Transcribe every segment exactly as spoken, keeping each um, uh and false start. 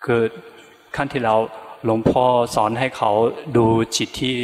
คือขั้นที่เราหลวงพ่อสอนให้เขาดูจิตที่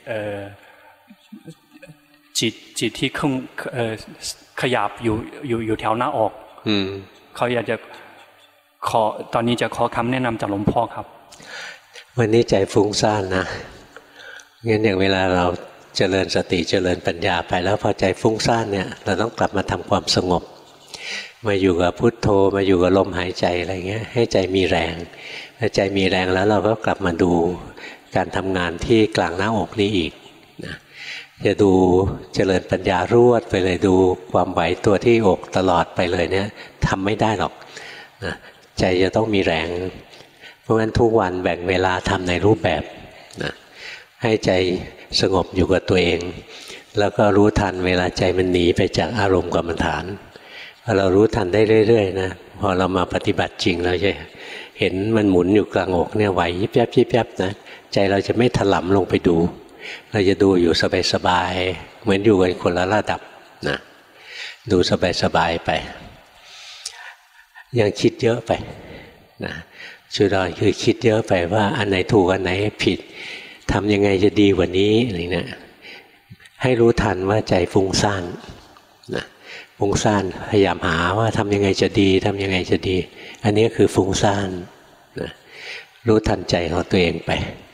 จิตจิตที่ขึ้นขยับอยู่อยู่อยู่แถวหน้าอกเขาอยากจะขอตอนนี้จะขอคำแนะนำจากหลวงพ่อครับวันนี้ใจฟุ้งซ่านนะงั้นอย่างเวลาเราเจริญสติเจริญปัญญาไปแล้วพอใจฟุ้งซ่านเนี่ยเราต้องกลับมาทำความสงบมาอยู่กับพุทโธมาอยู่กับลมหายใจอะไรเงี้ยให้ใจมีแรงพอใจมีแรงแล้วเราก็กลับมาดูการทำงานที่กลางหน้าอกนี้อีกนะจะดูเจริญปัญญารวดไปเลยดูความไหวตัวที่อกตลอดไปเลยเนี่ยทำไม่ได้หรอกนะใจจะต้องมีแรงเพราะฉะนั้นทุกวันแบ่งเวลาทำในรูปแบบนะให้ใจสงบอยู่กับตัวเองแล้วก็รู้ทันเวลาใจมันหนีไปจากอารมณ์กรรมฐานพอเรารู้ทันได้เรื่อยๆนะพอเรามาปฏิบัติจริงเราจะเห็นมันหมุนอยู่กลางอกเนี่ยไหวยิบยับยิบยับนะใจเราจะไม่ถลำลงไปดูเราจะดูอยู่สบายๆเหมือนอยู่กันคนละระดับนะดูสบายๆไปยังคิดเยอะไปนะชุดเราคือคิดเยอะไปว่าอันไหนถูกอันไหนผิดทำยังไงจะดีกว่านี้อะไรเนี่ยให้รู้ทันว่าใจฟุ้งซ่านนะฟุ้งซ่านพยายามหาว่าทำยังไงจะดีทำยังไงจะดีอันนี้คือฟุ้งซ่านนะรู้ทันใจของตัวเองไป